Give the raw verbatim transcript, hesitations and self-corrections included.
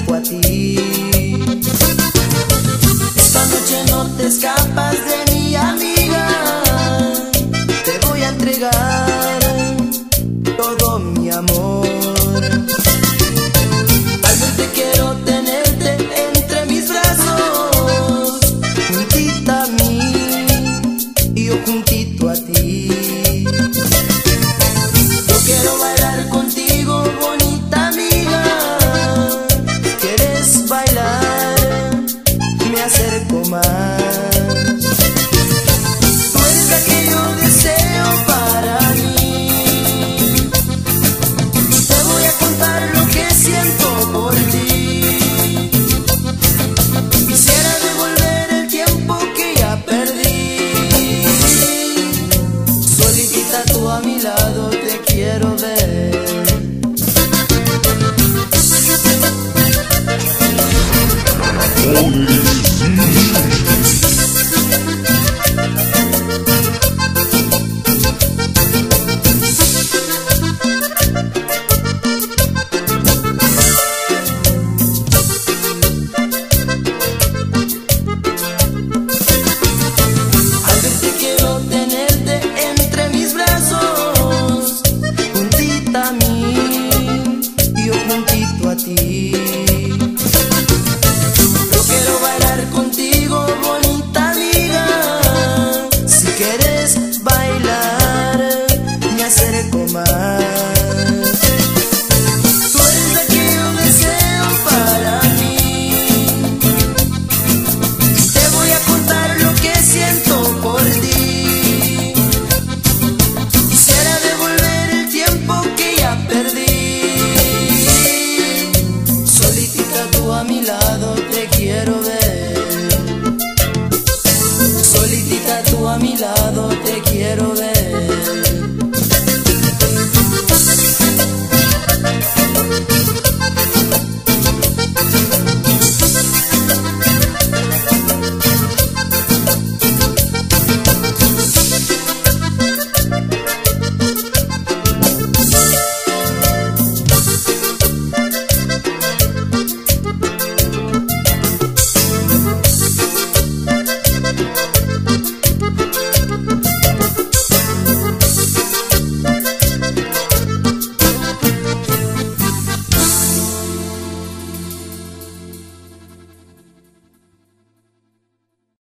acerco a ti. Esta noche no te escapas de mi amiga, te voy a entregar todo mi amor. Al verte quiero tenerte entre mis brazos, juntita a mí y yo juntito a ti. Yo quiero bailar contigo, bonita amiga. Si quieres bailar, me acerco más. Tú eres la que yo deseo para mí. Te voy a contar lo que siento por ti. Quisiera devolver el tiempo que ya perdí. Solita tú a mi lado te quiero ver. Al verte quiero tenerte entre mis brazos, juntita a mí y yo juntito a ti.